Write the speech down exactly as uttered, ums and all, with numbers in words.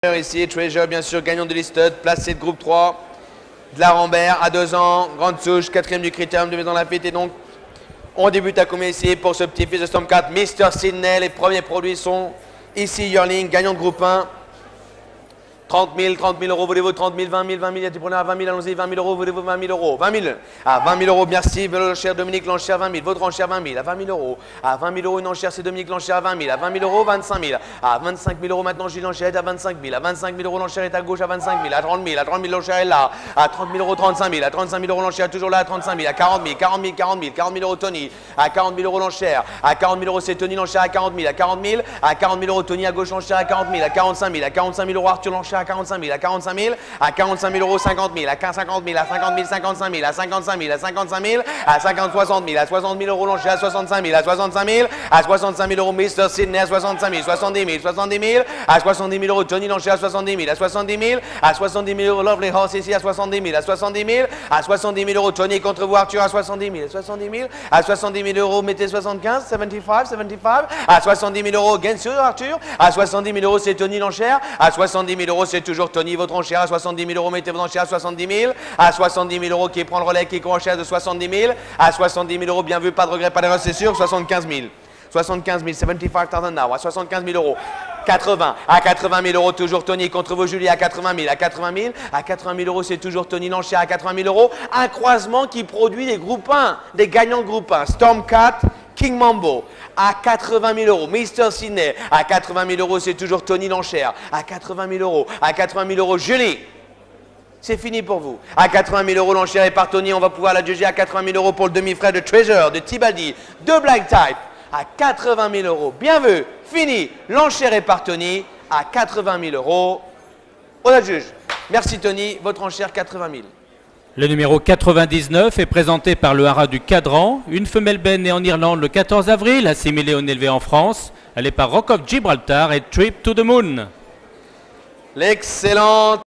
Ici, Treasure, bien sûr, gagnant de l'Istud, placé de groupe trois. De la Rambert à deux ans, grande souche, quatrième du critérium de mise dans la fête. Et donc, on débute à combien ici pour ce petit fils de Storm quatre, Mister Sydney. Les premiers produits sont ici, Yearling, gagnant de groupe un. trente mille, trente mille euros, voulez-vous trente mille, vingt mille, vingt mille, il y a des preneurs à vingt mille, allons-y, vingt mille euros, voulez-vous vingt mille euros, vingt mille, à vingt mille euros, merci, l'enchère Dominique, l'enchère vingt mille, votre enchère vingt mille, à vingt mille euros, à vingt mille euros, une enchère, c'est Dominique, l'enchère à vingt mille, à vingt mille euros, vingt-cinq mille, à vingt-cinq mille euros, maintenant Gilles, l'enchère est à vingt-cinq mille, à vingt-cinq mille euros, l'enchère est à gauche à vingt-cinq mille, à trente mille, à trente mille, l'enchère est là, à trente mille euros, trente-cinq mille, à trente-cinq mille euros, l'enchère est toujours là, à trente-cinq mille, à quarante mille, quarante mille, quarante mille, quarante mille euros, Tony, à quarante mille euros, l'enchère, à quarante mille euros, c'est Tony, l'enchère à quarante mille, à quarante mille, à quarante mille euros, Tony à gauche, l'enchère à quarante mille, à quarante-cinq mille, à quarante-cinq mille euros, Arthur, l'enchère à quarante-cinq mille, à quarante-cinq mille, à quarante-cinq mille euros, cinquante mille, à cinquante mille, à cinquante mille, cinquante-cinq mille, à cinquante-cinq mille, à cinquante-cinq mille, à cinquante, soixante mille, à soixante mille euros, l'enchère à soixante-cinq mille, à soixante-cinq mille, à soixante-cinq mille euros, Mister Sydney à soixante-cinq mille, soixante-dix mille, soixante-dix mille, à soixante-dix mille euros, Tony, l'enchère à soixante-dix mille, à soixante-dix mille, à soixante-dix mille euros, Lovely Horse ici à soixante-dix mille, à soixante-dix mille, à soixante-dix mille euros, Tony contre vous, Arthur à soixante-dix mille, à soixante-dix mille, à soixante-dix mille euros, mettez soixante-quinze, soixante-quinze, soixante-quinze, à soixante-dix mille euros, gain sur Arthur, à soixante-dix mille euros, c'est Tony, l'enchère, à soixante-dix mille euros, c'est toujours Tony, votre enchère, à soixante-dix mille euros, mettez votre enchère à soixante-dix mille, à soixante-dix mille euros, qui prend le relais, qui est enchère de soixante-dix mille, à soixante-dix mille euros, bien vu, pas de regret, pas d'erreur, c'est sûr, soixante-quinze mille, soixante-quinze mille, soixante-quinze mille now, à soixante-quinze mille euros, quatre-vingts, à quatre-vingt mille euros, toujours Tony contre vous, Julie, à quatre-vingt mille, à quatre-vingt mille, à quatre-vingt mille euros, c'est toujours Tony, l'enchère à quatre-vingt mille euros, un croisement qui produit des groupes un, des gagnants de groupe un, Storm quatre, King Mambo, à quatre-vingt mille euros, Mister Sydney, à quatre-vingt mille euros, c'est toujours Tony, l'enchère, à quatre-vingt mille euros, à quatre-vingt mille euros, Julie. C'est fini pour vous. À quatre-vingt mille euros, l'enchère est par Tony. On va pouvoir la juger à quatre-vingt mille euros pour le demi-frère de Treasure, de T-Baldi, de Black Type. À quatre-vingt mille euros. Bien vu. Fini. L'enchère est par Tony. À quatre-vingt mille euros. On la juge. Merci Tony. Votre enchère, quatre-vingt mille. Le numéro quatre-vingt-dix-neuf est présenté par le haras du Cadran. Une femelle benne née en Irlande le quatorze avril, assimilée au élevée en France. Elle est par Rock of Gibraltar et Trip to the Moon. L'excellente